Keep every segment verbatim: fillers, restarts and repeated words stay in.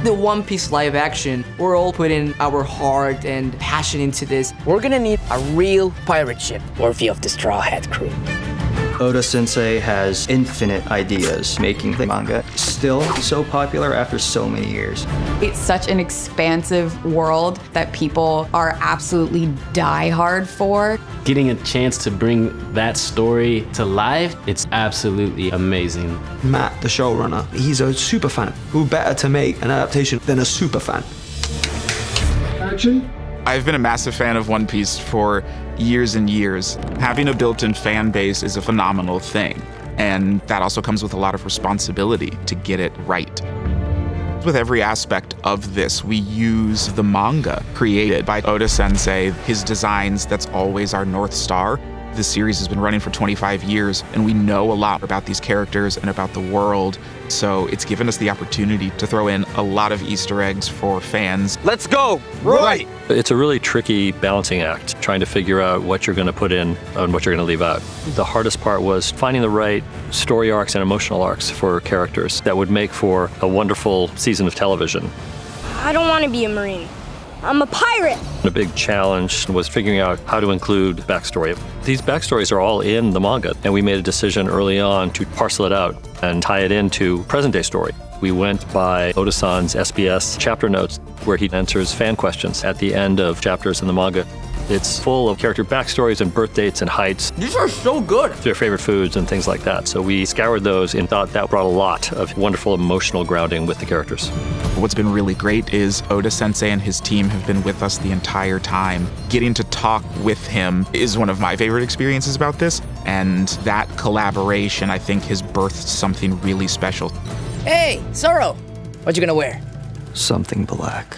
the One Piece live action, we're all putting our heart and passion into this. We're gonna need a real pirate ship worthy of the Straw Hat crew. Oda-sensei has infinite ideas, making the manga still so popular after so many years. It's such an expansive world that people are absolutely die-hard for. Getting a chance to bring that story to life, it's absolutely amazing. Matt, the showrunner, he's a super fan. Who better to make an adaptation than a super fan? Action. I've been a massive fan of One Piece for years and years. Having a built-in fan base is a phenomenal thing, and that also comes with a lot of responsibility to get it right. With every aspect of this, we use the manga created by Oda-sensei, his designs, that's always our North Star. This series has been running for twenty-five years, and we know a lot about these characters and about the world, so it's given us the opportunity to throw in a lot of Easter eggs for fans. Let's go! Right! It's a really tricky balancing act, trying to figure out what you're going to put in and what you're going to leave out. The hardest part was finding the right story arcs and emotional arcs for characters that would make for a wonderful season of television. I don't want to be a Marine. I'm a pirate! A big challenge was figuring out how to include backstory. These backstories are all in the manga, and we made a decision early on to parcel it out and tie it into present-day story. We went by Oda-san's S B S chapter notes, where he answers fan questions at the end of chapters in the manga. It's full of character backstories and birth dates and heights. These are so good. Their favorite foods and things like that. So we scoured those and thought that brought a lot of wonderful emotional grounding with the characters. What's been really great is Oda-sensei and his team have been with us the entire time. Getting to talk with him is one of my favorite experiences about this, and that collaboration, I think, has birthed something really special. Hey, Zoro! What you gonna wear? Something black.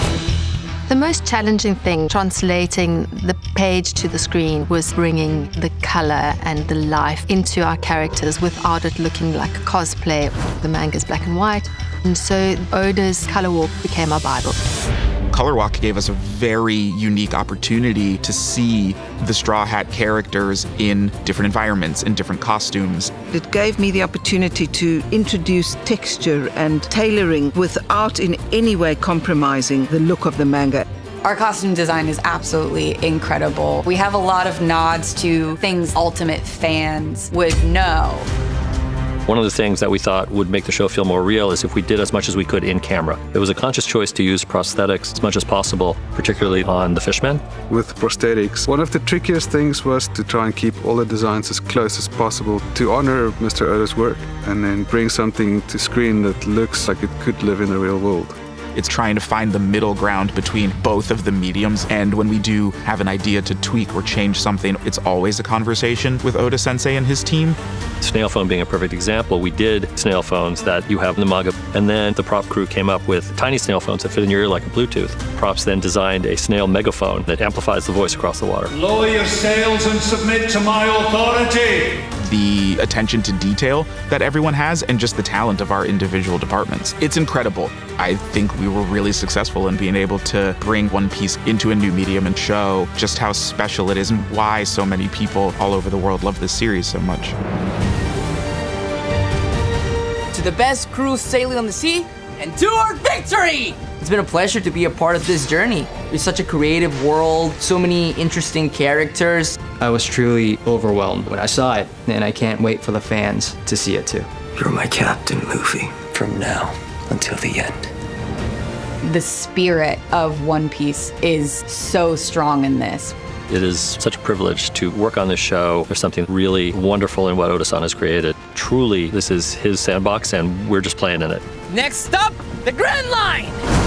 The most challenging thing translating the page to the screen was bringing the color and the life into our characters without it looking like cosplay. The manga's black and white, and so Oda's color walk became our Bible. Color Walk gave us a very unique opportunity to see the Straw Hat characters in different environments, in different costumes. It gave me the opportunity to introduce texture and tailoring without in any way compromising the look of the manga. Our costume design is absolutely incredible. We have a lot of nods to things Ultimate fans would know. One of the things that we thought would make the show feel more real is if we did as much as we could in camera. It was a conscious choice to use prosthetics as much as possible, particularly on the Fishman. With prosthetics, one of the trickiest things was to try and keep all the designs as close as possible to honor Mister Oda's work and then bring something to screen that looks like it could live in the real world. It's trying to find the middle ground between both of the mediums, and when we do have an idea to tweak or change something, it's always a conversation with Oda-sensei and his team. Snail phone being a perfect example, we did snail phones that you have in the manga, and then the prop crew came up with tiny snail phones that fit in your ear like a Bluetooth. Props then designed a snail megaphone that amplifies the voice across the water. Lower your sails and submit to my authority! The attention to detail that everyone has and just the talent of our individual departments. It's incredible. I think we were really successful in being able to bring One Piece into a new medium and show just how special it is and why so many people all over the world love this series so much. To the best crew sailing on the sea, and to our victory! It's been a pleasure to be a part of this journey. It's such a creative world, so many interesting characters. I was truly overwhelmed when I saw it, and I can't wait for the fans to see it too. You're my captain, Luffy, from now until the end. The spirit of One Piece is so strong in this. It is such a privilege to work on this show. There's something really wonderful in what Oda-san has created. Truly, this is his sandbox, and we're just playing in it. Next up, the Grand Line!